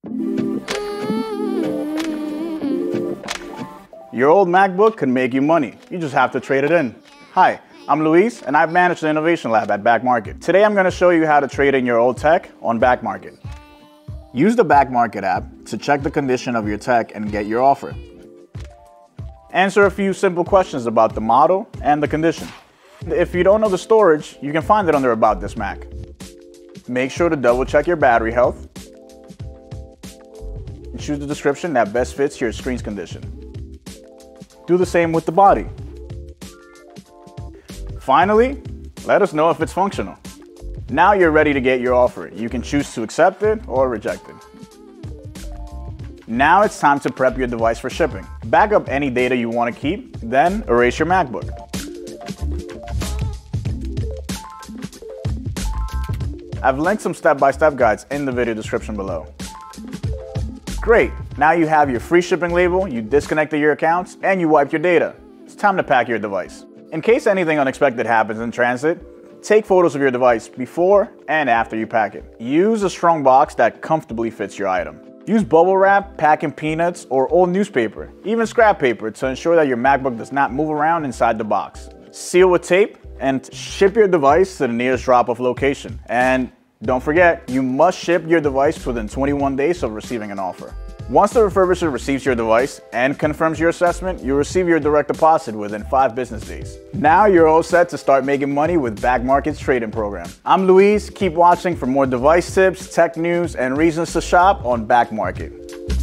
Your old MacBook can make you money. You just have to trade it in. Hi, I'm Luis, and I've managed the Innovation Lab at Back Market. Today I'm going to show you how to trade in your old tech on Back Market. Use the Back Market app to check the condition of your tech and get your offer. Answer a few simple questions about the model and the condition. If you don't know the storage, you can find it under About This Mac. Make sure to double check your battery health. And choose the description that best fits your screen's condition. Do the same with the body. Finally, let us know if it's functional. Now you're ready to get your offer. You can choose to accept it or reject it. Now it's time to prep your device for shipping. Back up any data you want to keep, then erase your MacBook. I've linked some step-by-step guides in the video description below. Great, now you have your free shipping label, you disconnected your accounts, and you wiped your data. It's time to pack your device. In case anything unexpected happens in transit, take photos of your device before and after you pack it. Use a strong box that comfortably fits your item. Use bubble wrap, packing peanuts, or old newspaper, even scrap paper, to ensure that your MacBook does not move around inside the box. Seal with tape and ship your device to the nearest drop-off location. And don't forget, you must ship your device within 21 days of receiving an offer. Once the refurbisher receives your device and confirms your assessment, you'll receive your direct deposit within 5 business days. Now you're all set to start making money with Back Market's trade-in program. I'm Luis. Keep watching for more device tips, tech news, and reasons to shop on Back Market.